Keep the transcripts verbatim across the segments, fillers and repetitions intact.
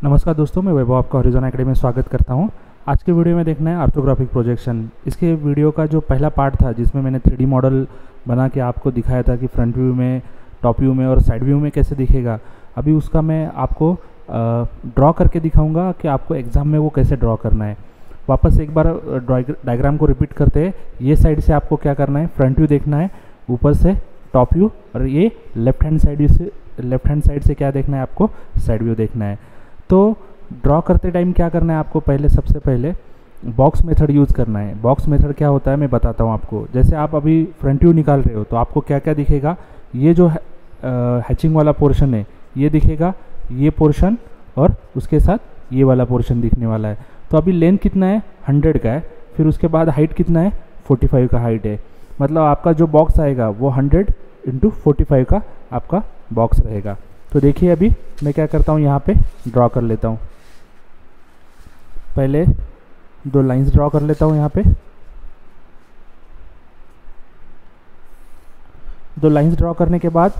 नमस्कार दोस्तों, मैं वैभव आपका हॉरिजॉन एकेडमी में स्वागत करता हूं। आज के वीडियो में देखना है ऑर्थोग्राफिक प्रोजेक्शन। इसके वीडियो का जो पहला पार्ट था जिसमें मैंने थ्री डी मॉडल बना के आपको दिखाया था कि फ्रंट व्यू में, टॉप व्यू में और साइड व्यू में कैसे दिखेगा, अभी उसका मैं आपको ड्रॉ करके दिखाऊंगा कि आपको एग्ज़ाम में वो कैसे ड्रॉ करना है। वापस एक बार डायग्राम को रिपीट करते हैं। ये साइड से आपको क्या करना है, फ्रंट व्यू देखना है, ऊपर से टॉप व्यू, और ये लेफ्ट हैंड साइड से लेफ्ट हैंड साइड से क्या देखना है, आपको साइड व्यू देखना है। तो ड्रॉ करते टाइम क्या करना है आपको, पहले सबसे पहले बॉक्स मेथड यूज़ करना है। बॉक्स मेथड क्या होता है मैं बताता हूँ आपको। जैसे आप अभी फ्रंट व्यू निकाल रहे हो तो आपको क्या क्या दिखेगा, ये जो हैचिंग वाला पोर्शन है ये दिखेगा, ये पोर्शन और उसके साथ ये वाला पोर्शन दिखने वाला है। तो अभी लेंथ कितना है, हंड्रेड का है। फिर उसके बाद हाइट कितना है, फोर्टी फाइव का हाइट है। मतलब आपका जो बॉक्स आएगा वो हंड्रेड इंटू फोर्टी फाइव का आपका बॉक्स रहेगा। तो देखिए अभी मैं क्या करता हूँ, यहाँ पे ड्रॉ कर लेता हूँ। पहले दो लाइंस ड्रॉ कर लेता हूँ। यहाँ पे दो लाइंस ड्रॉ करने के बाद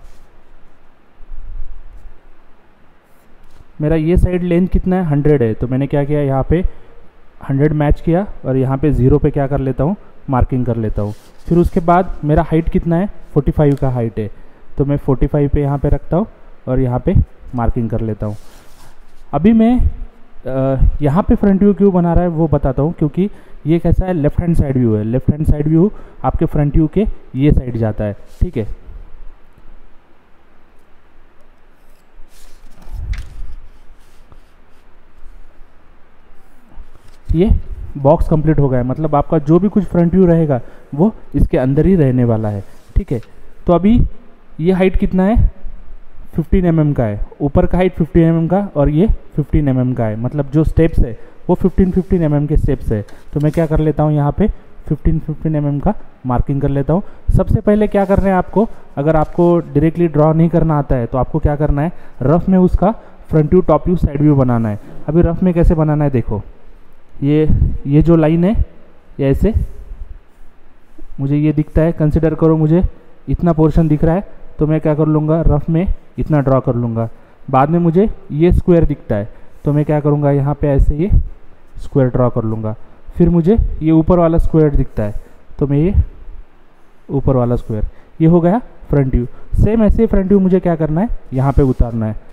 मेरा ये साइड लेंथ कितना है, हंड्रेड है। तो मैंने क्या किया, यहाँ पे हंड्रेड मैच किया और यहाँ पे ज़ीरो पे क्या कर लेता हूँ, मार्किंग कर लेता हूँ। फिर उसके बाद मेरा हाइट कितना है, फोर्टी फाइव का हाइट है। तो मैं फोर्टी फाइव पे यहाँ पे रखता हूँ और यहाँ पे मार्किंग कर लेता हूँ। अभी मैं यहाँ पे फ्रंट व्यू क्यों बना रहा है वो बताता हूँ, क्योंकि ये कैसा है, लेफ्ट हैंड साइड व्यू है। लेफ्ट हैंड साइड व्यू आपके फ्रंट व्यू के ये साइड जाता है, ठीक है। ये बॉक्स कंप्लीट हो गया है, मतलब आपका जो भी कुछ फ्रंट व्यू रहेगा वो इसके अंदर ही रहने वाला है, ठीक है। तो अभी ये हाइट कितना है, फिफ्टीन एम एम का है। ऊपर का हाइट फिफ्टीन एम एम का और ये फिफ्टीन एम एम का है। मतलब जो स्टेप्स है वो फिफ्टीन फिफ्टीन एम एम के स्टेप्स है। तो मैं क्या कर लेता हूँ, यहाँ पे फिफ्टीन फिफ्टीन एम एम का मार्किंग कर लेता हूँ। सबसे पहले क्या करना है आपको, अगर आपको डायरेक्टली ड्रॉ नहीं करना आता है तो आपको क्या करना है, रफ में उसका front view, top view, side view बनाना है। अभी रफ में कैसे बनाना है देखो, ये ये जो लाइन है ये ऐसे मुझे ये दिखता है, कंसिडर करो मुझे इतना पोर्शन दिख रहा है, तो मैं क्या कर लूँगा, रफ में इतना ड्रॉ कर लूँगा। बाद में मुझे ये स्क्वायर दिखता है तो मैं क्या करूँगा, यहाँ पे ऐसे ये स्क्वायर ड्रॉ कर लूँगा। फिर मुझे ये ऊपर वाला स्क्वायर दिखता है तो मैं ये ऊपर वाला स्क्वायर, ये हो गया फ्रंट व्यू। सेम ऐसे फ्रंट व्यू मुझे क्या करना है, यहाँ पे उतारना है।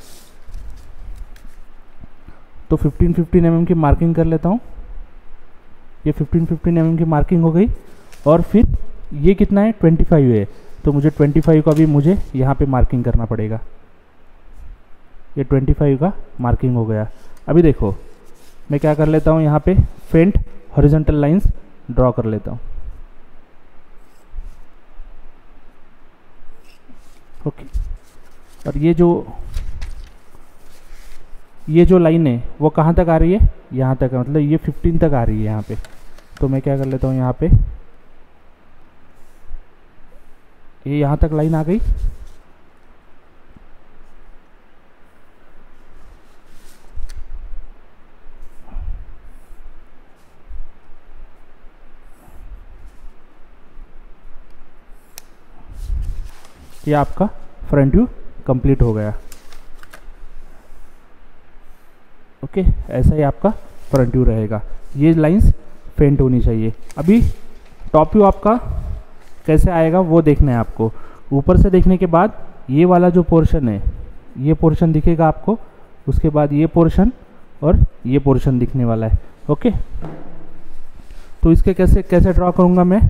तो फिफ्टीन फिफ्टीन एम एम की मार्किंग कर लेता हूँ। ये फिफ्टीन फिफ्टीन एम एम की मार्किंग हो गई। और फिर ये कितना है, ट्वेंटी फाइव है। तो मुझे ट्वेंटी फाइव का भी मुझे यहाँ पे मार्किंग करना पड़ेगा। ये ट्वेंटी फाइव का मार्किंग हो गया। अभी देखो मैं क्या कर लेता हूँ, यहाँ पे फेंट हॉरिजॉन्टल लाइंस ड्रॉ कर लेता हूँ। ओके, और ये जो ये जो लाइन है वो कहाँ तक आ रही है, यहाँ तक, मतलब ये फिफ्टीन तक आ रही है यहाँ पे। तो मैं क्या कर लेता हूँ, यहाँ पे ये यहाँ तक लाइन आ गई। ये आपका फ्रंट व्यू कंप्लीट हो गया। ओके, ऐसा ही आपका फ्रंट व्यू रहेगा। ये लाइंस फेंट होनी चाहिए। अभी टॉप व्यू आपका कैसे आएगा वो देखना है आपको। ऊपर से देखने के बाद ये वाला जो पोर्शन है, ये पोर्शन दिखेगा आपको। उसके बाद ये पोर्शन और ये पोर्शन दिखने वाला है। ओके, तो इसके कैसे कैसे ड्रॉ करूँगा मैं,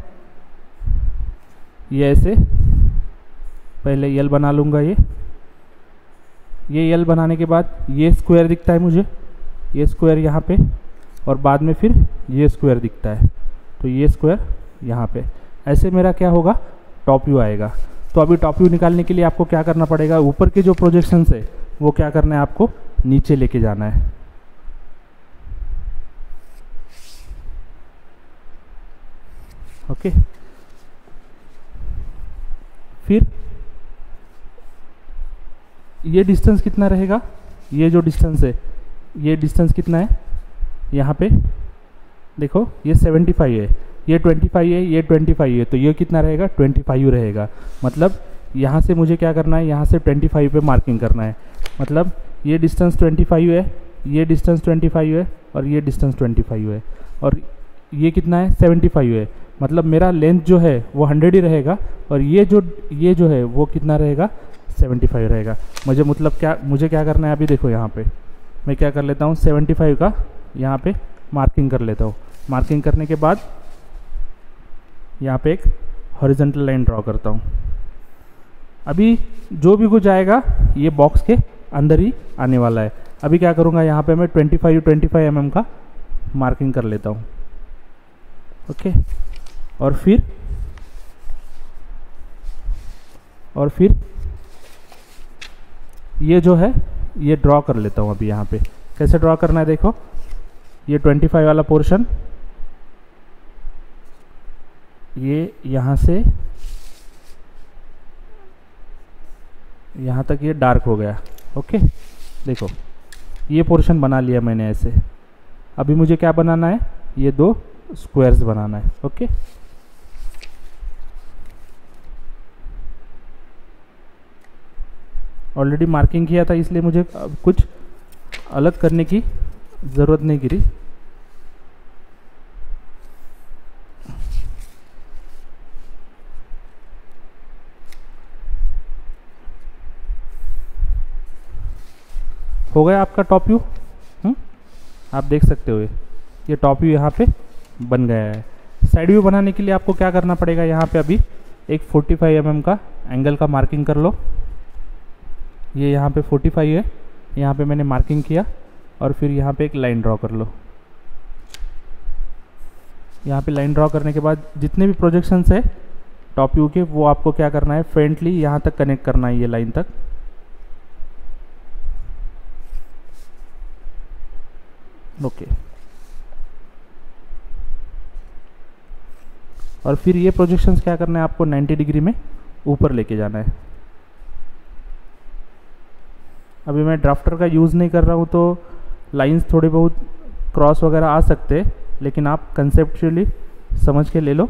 ये ऐसे पहले यल बना लूँगा। ये ये यल बनाने के बाद ये स्क्वायर दिखता है मुझे, ये स्क्वायर यहाँ पे, और बाद में फिर ये स्क्वायर दिखता है। तो ये स्क्वायर यहाँ पे, ऐसे मेरा क्या होगा, टॉप व्यू आएगा। तो अभी टॉप व्यू निकालने के लिए आपको क्या करना पड़ेगा, ऊपर के जो प्रोजेक्शंस है वो क्या करना है, आपको नीचे लेके जाना है। ओके, फिर ये डिस्टेंस कितना रहेगा, ये जो डिस्टेंस है ये डिस्टेंस कितना है, यहाँ पे देखो ये सेवेंटी फाइव है, ये ट्वेंटी फाइव है, ये ट्वेंटी फाइव है। तो ये कितना रहेगा, ट्वेंटी फाइव रहेगा। मतलब यहाँ से मुझे क्या करना है, यहाँ से ट्वेंटी फाइव पे मार्किंग करना है। मतलब ये डिस्टेंस ट्वेंटी फाइव है, ये डिस्टेंस ट्वेंटी फाइव है और ये डिस्टेंस ट्वेंटी फाइव है और ये कितना है सेवेंटी फाइव है। मतलब मेरा लेंथ जो है वो हंड्रेड ही रहेगा और ये जो ये जो है वो कितना रहेगा सेवेंटी फाइव रहेगा। मुझे मतलब क्या मुझे क्या करना है, अभी देखो यहाँ पे मैं क्या कर लेता हूँ, सेवेंटी फाइव का यहाँ पे मार्किंग कर लेता हूँ। मार्किंग करने के बाद यहाँ पे एक हॉरिजॉन्टल लाइन ड्रॉ करता हूँ। अभी जो भी कुछ आएगा ये बॉक्स के अंदर ही आने वाला है। अभी क्या करूँगा, यहाँ पे मैं twenty five twenty five M M का मार्किंग कर लेता हूँ। ओके, और फिर और फिर ये जो है ये ड्रॉ कर लेता हूँ। अभी यहाँ पे कैसे ड्रॉ करना है देखो, ये ट्वेंटी फाइव वाला पोर्शन ये यहाँ से यहाँ तक ये डार्क हो गया। ओके, देखो ये पोर्शन बना लिया मैंने ऐसे। अभी मुझे क्या बनाना है, ये दो स्क्वायर्स बनाना है। ओके, ऑलरेडी मार्किंग किया था इसलिए मुझे अब कुछ अलग करने की ज़रूरत नहीं गिरी। हो गया आपका टॉप व्यू। हम्म आप देख सकते हो ये टॉप व्यू यहाँ पे बन गया है। साइड व्यू बनाने के लिए आपको क्या करना पड़ेगा, यहाँ पे अभी एक फोर्टी फाइव एम एम का एंगल का मार्किंग कर लो। ये यहाँ पे फोर्टी फाइव है, यहाँ पे मैंने मार्किंग किया और फिर यहाँ पे एक लाइन ड्रॉ कर लो। यहाँ पे लाइन ड्रॉ करने के बाद जितने भी प्रोजेक्शंस है टॉप व्यू के वो आपको क्या करना है, फ्रंटली यहाँ तक कनेक्ट करना है, ये लाइन तक। ओके, और फिर ये प्रोजेक्शंस क्या करना है आपको, नाइन्टी डिग्री में ऊपर लेके जाना है। अभी मैं ड्राफ्टर का यूज़ नहीं कर रहा हूँ तो लाइंस थोड़े बहुत क्रॉस वगैरह आ सकते हैं, लेकिन आप कंसेप्चुअली समझ के ले लो।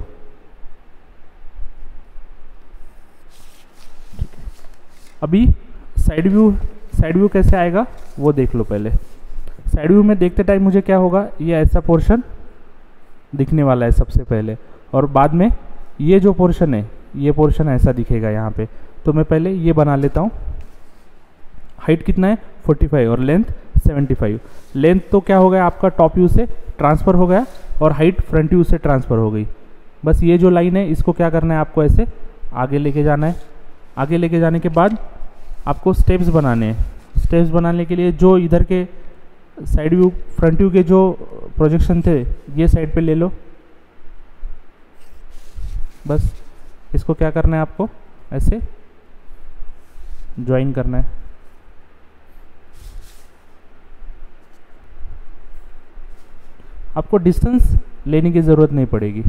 ठीक है, अभी साइड व्यू साइड व्यू कैसे आएगा वो देख लो। पहले साइड व्यू में देखते टाइम मुझे क्या होगा, ये ऐसा पोर्शन दिखने वाला है सबसे पहले, और बाद में ये जो पोर्शन है ये पोर्शन ऐसा दिखेगा यहाँ पे। तो मैं पहले ये बना लेता हूँ। हाइट कितना है फोर्टी फाइव और लेंथ सेवेंटी फाइव। लेंथ तो क्या हो गया आपका टॉप व्यू से ट्रांसफ़र हो गया और हाइट फ्रंट व्यू से ट्रांसफ़र हो गई। बस ये जो लाइन है इसको क्या करना है आपको, ऐसे आगे लेके जाना है। आगे लेके जाने के बाद आपको स्टेप्स बनाने हैं। स्टेप्स बनाने के लिए जो इधर के साइड व्यू फ्रंट व्यू के जो प्रोजेक्शन थे ये साइड पे ले लो। बस इसको क्या करना है आपको, ऐसे ज्वाइन करना है। आपको डिस्टेंस लेने की ज़रूरत नहीं पड़ेगी।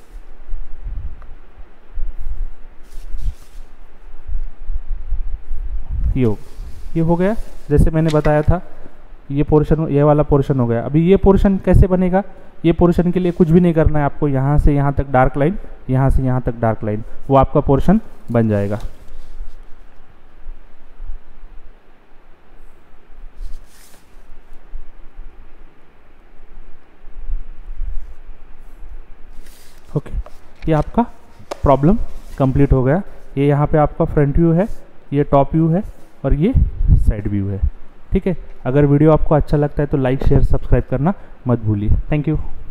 ये हो ये हो गया जैसे मैंने बताया था। ये पोर्शन ये वाला पोर्शन हो गया। अभी ये पोर्शन कैसे बनेगा, ये पोर्शन के लिए कुछ भी नहीं करना है आपको। यहाँ से यहाँ तक डार्क लाइन, यहाँ से यहाँ तक डार्क लाइन, वो आपका पोर्शन बन जाएगा। Okay okay. ये आपका प्रॉब्लम कंप्लीट हो गया। ये यहाँ पे आपका फ्रंट व्यू है, ये टॉप व्यू है और ये साइड व्यू है। ठीक है, अगर वीडियो आपको अच्छा लगता है तो लाइक शेयर सब्सक्राइब करना मत भूलिए। Thank you.